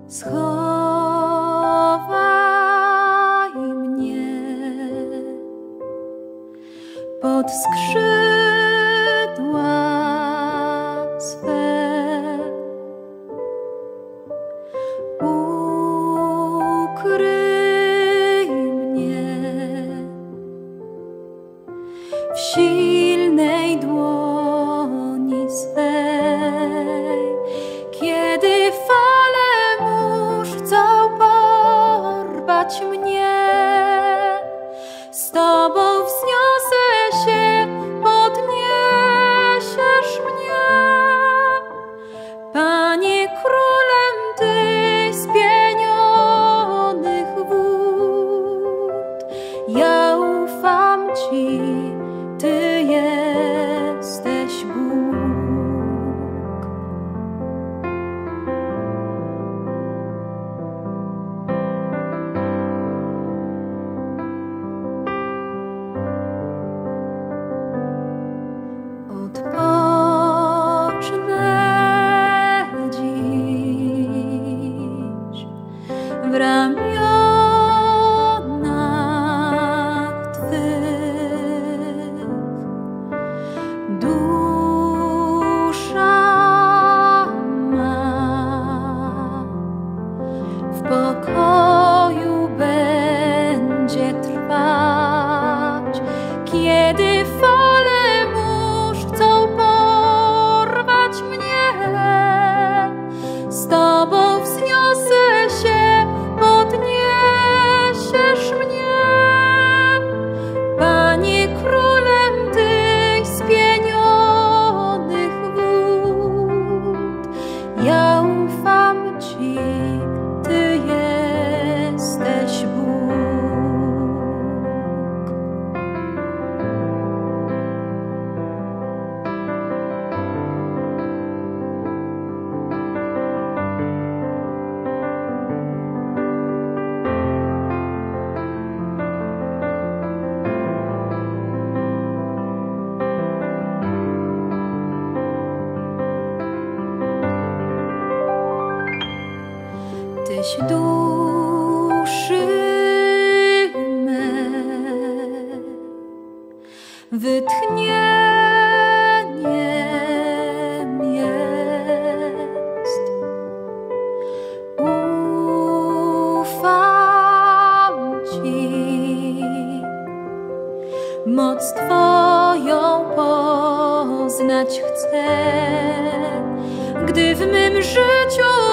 Schowaj mnie pod skrzydła swe, ukryj mnie w silnej dłoni swej, kiedy fale mórz chcą porwać mnie. Z Tobą wzniosę się, podniesiesz mnie, Panie, królem Tyś spienionych wód. Ja ufam Ci, Ty jesteś Bóg. Odpocznę dziś w ramionach Twych. Dusza ma w pokoju będzie trwać, kiedy fale mórz chcą porwać mnie. Z Tobą wzniosę się, podniesiesz mnie, Panie, królem Tyś spienionych wód. Ja ufam Ci, Ty jesteś Bóg. Tyś duszy me wytchnieniem jest. Ufam Ci, moc Twoją poznać chcę, gdy w mym życiu